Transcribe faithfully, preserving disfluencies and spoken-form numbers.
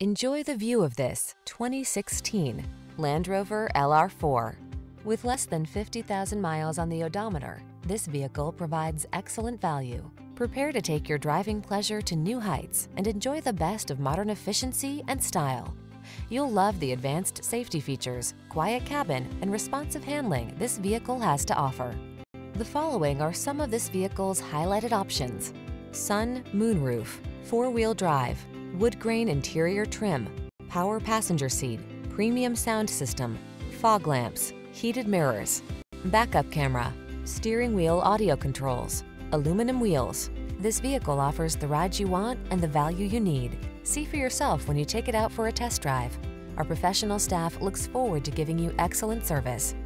Enjoy the view of this twenty sixteen Land Rover L R four. With less than fifty thousand miles on the odometer, this vehicle provides excellent value. Prepare to take your driving pleasure to new heights and enjoy the best of modern efficiency and style. You'll love the advanced safety features, quiet cabin, and responsive handling this vehicle has to offer. The following are some of this vehicle's highlighted options: sun, moonroof, four-wheel drive, wood grain interior trim, power passenger seat, premium sound system, fog lamps, heated mirrors, backup camera, steering wheel audio controls, aluminum wheels. This vehicle offers the ride you want and the value you need. See for yourself when you take it out for a test drive. Our professional staff looks forward to giving you excellent service.